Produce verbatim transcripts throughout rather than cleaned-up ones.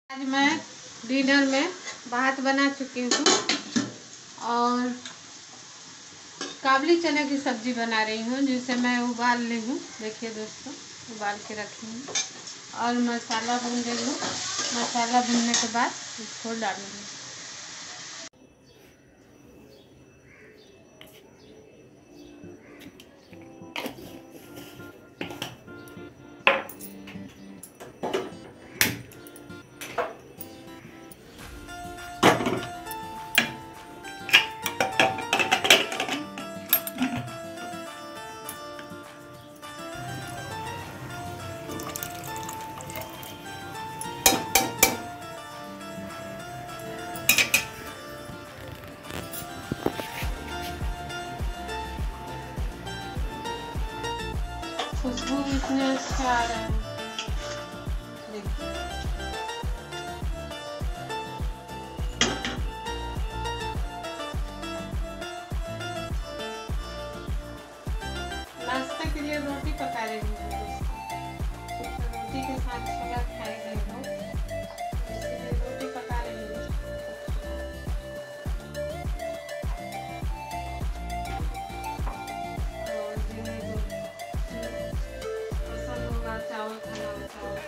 आज मैं डिनर में भात बना चुकी हूँ और काबली चने की सब्ज़ी बना रही हूँ, जिसे मैं उबाल ली हूँ। देखिए दोस्तों, उबाल के रखी हूँ और मसाला भून रही हूँ। मसाला भूनने के बाद इसको डालूँगी। खुशबू इतने अच्छे आ रहे हैं, देखिए। नाश्ते के लिए रोटी पका रही हूँ। रोटी के साथ छोला खाएंगे लोग, इसलिए रोटी पका रही हूँ। और जिन्हें पसंद होगा चावल खाना हो चावल।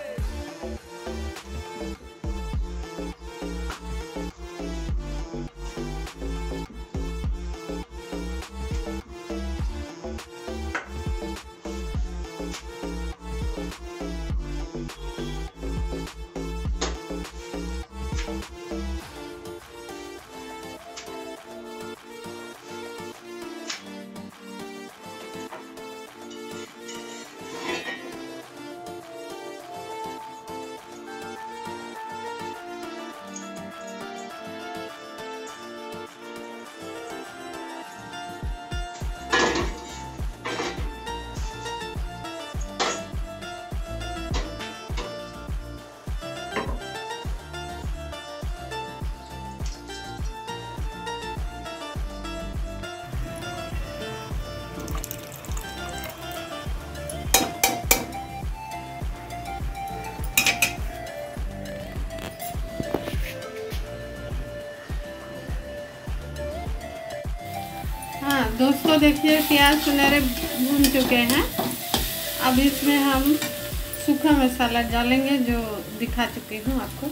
हाँ दोस्तों, देखिए प्याज सुनहरे भून चुके हैं। अब इसमें हम सूखा मसाला डालेंगे, जो दिखा चुकी हूँ आपको,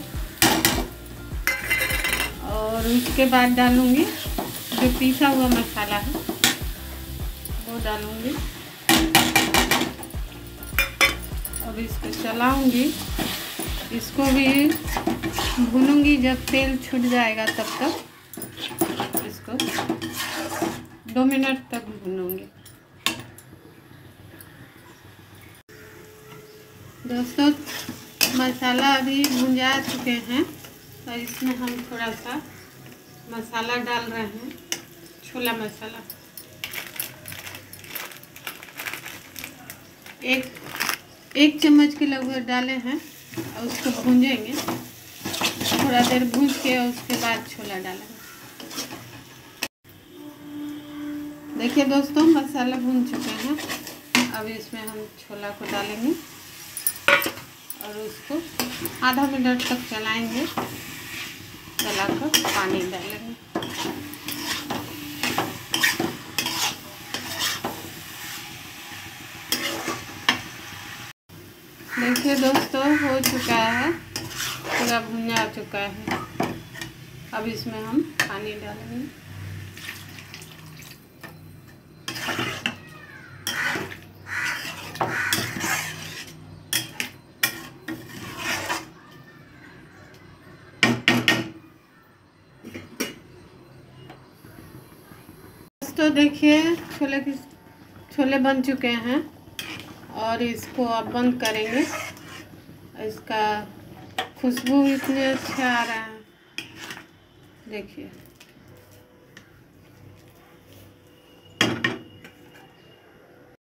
और उसके बाद डालूँगी जो पीसा हुआ मसाला है वो डालूँगी। अब इसको चलाऊँगी, इसको भी भूनूँगी। जब तेल छूट जाएगा तब तक इसको दो मिनट तक भूनूंगी। दोस्तों, मसाला अभी भुंजा चुके हैं, तो इसमें हम थोड़ा सा मसाला डाल रहे हैं, छोला मसाला। एक एक चम्मच के लगभग डाले हैं और उसको भूंजेंगे थोड़ा देर, भूंज के उसके बाद छोला डालेंगे। देखिए दोस्तों, मसाला भून चुके हैं। अब इसमें हम छोला को डालेंगे और उसको आधा मिनट तक चलाएंगे। चलाकर पानी डालेंगे। देखिए दोस्तों, हो चुका है, पूरा भुना चुका है। अब इसमें हम पानी डालेंगे। तो देखिए छोले की छोले बन चुके हैं और इसको अब बंद करेंगे। इसका खुशबू इतने अच्छा आ रहा है, देखिए।